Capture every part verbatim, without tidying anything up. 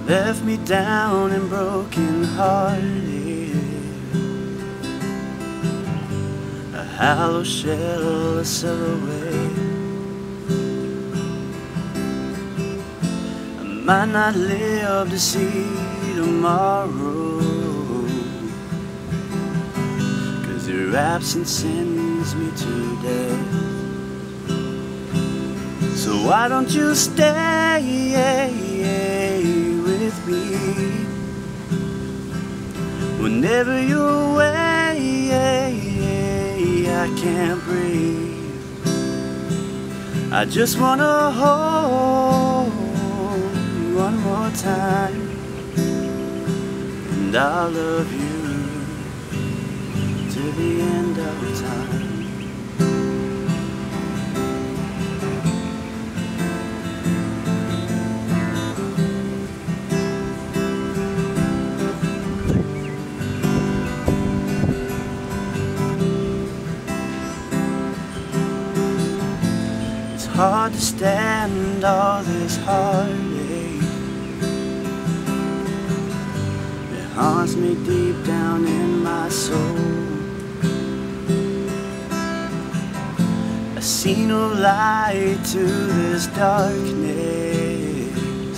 left me down and broken hearted, a hollow shell, a silhouette. I might not live to see tomorrow, 'cause your absence sends me to death. So why don't you stay with me? Whenever you're away, I can't breathe. I just wanna hold you one more time, and I'll love you to the end of time. Hard to stand all this heartache. It haunts me deep down in my soul. I see no light to this darkness.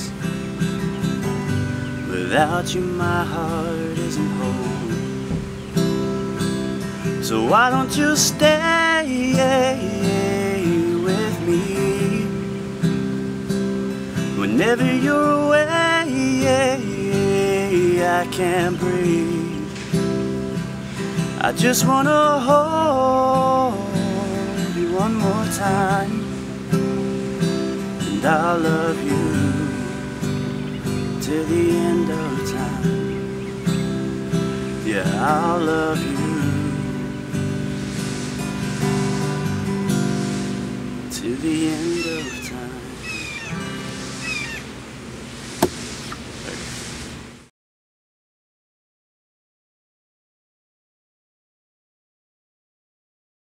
Without you my heart isn't whole. So why don't you stay with me? Whenever you're away, I can't breathe. I just wanna hold you one more time, and I'll love you till the end of time. Yeah, I'll love you to the end of time.